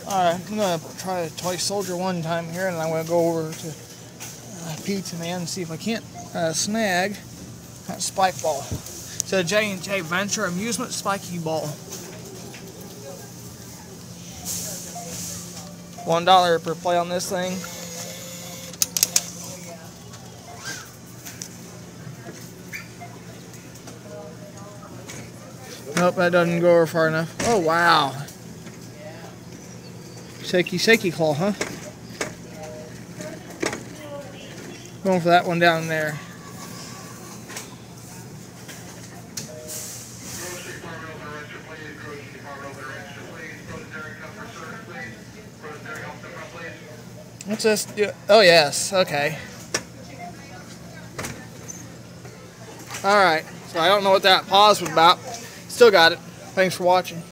Alright, I'm going to try a toy soldier one time here, and I'm going to go over to Pizza Man and see if I can't snag that spike ball. It's a J&J Venture Amusement Spiky Ball. $1 per play on this thing. Nope, that doesn't go over far enough. Oh, wow. Shaky claw, huh? Going for that one down there. What's this? Oh, yes. Okay. Alright. So I don't know what that pause was about. Still got it. Thanks for watching.